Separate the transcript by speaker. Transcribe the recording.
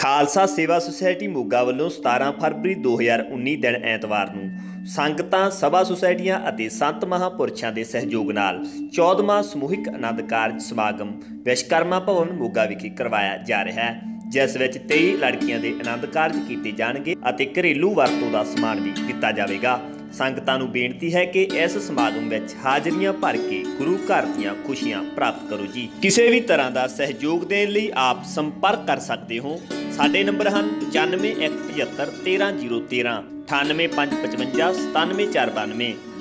Speaker 1: ਖਾਲਸਾ ਸੇਵਾ ਸੁਸਾਇਟੀ ਮੋਗਾ ਵੱਲੋਂ 17 ਫਰਵਰੀ 2019 ਦਿਨ ਐਤਵਾਰ ਨੂੰ ਸੰਗਤਾਂ ਸਭਾ ਸੁਸਾਇਟੀਆਂ ਅਤੇ ਸੰਤ ਮਹਾਂਪੁਰਸ਼ਾਂ ਦੇ ਸਹਿਯੋਗ ਨਾਲ 14ਵਾਂ ਸਮੂਹਿਕ ਆਨੰਦ ਕਾਰਜ ਸਮਾਗਮ ਵਿਸ਼ਵਕਰਮਾ ਭਵਨ ਮੋਗਾ ਵਿਖੇ ਕਰਵਾਇਆ ਜਾ ਰਿਹਾ ਹੈ, ਜਿਸ ਵਿੱਚ 23 ਲੜਕੀਆਂ ਦੇ ਆਨੰਦ ਕਾਰਜ ਕੀਤੇ ਜਾਣਗੇ ਅਤੇ ਘਰੇਲੂ ਵਰਤੋਂ ਦਾ ਸਮਾਨ ਵੀ ਦਿੱਤਾ ਜਾਵੇਗਾ। ਸੰਗਤਾਂ ਨੂੰ ਬੇਨਤੀ ਹੈ ਕਿ ਇਸ ਸਮਾਗਮ ਵਿੱਚ ਹਾਜ਼ਰੀਆਂ ਭਰ ਕੇ ਗੁਰੂ ਘਰ ਦੀਆਂ ਖੁਸ਼ੀਆਂ ਪ੍ਰਾਪਤ ਕਰੋ ਜੀ। ਕਿਸੇ ਵੀ ਤਰ੍ਹਾਂ ਦਾ ਸਹਿਯੋਗ ਦੇਣ ਲਈ ਆਪ ਸੰਪਰਕ ਕਰ ਸਕਦੇ ਹੋ। ਸਾਡੇ ਨੰਬਰ ਹਨ 9517513013, 98555 97492।